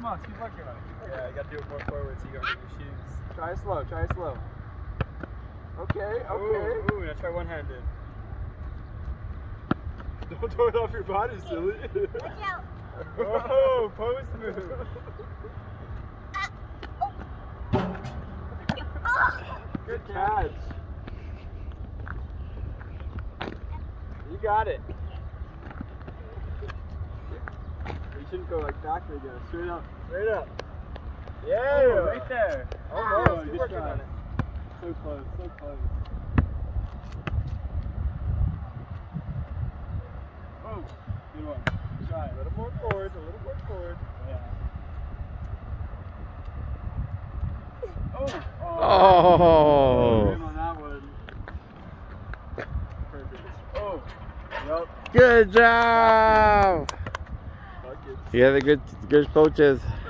Come on, keep working on it. Yeah, you gotta do it more forward so you don't hit your shoes. Try it slow, try it slow. Okay, okay. Ooh, now try one-handed. Don't throw it off your body, silly. Watch out. Whoa, post move. Good catch. You got it. You shouldn't go like backward again. Straight up. Straight up. Yeah. Oh, right there. Almost. Good Working try. on it. So close, so close. Oh, good one. Try. A little more forward, a little more forward. Yeah. Oh. Oh. Good on that one. Perfect. Oh. Yep. Good job. Buckets. You have a good coaches.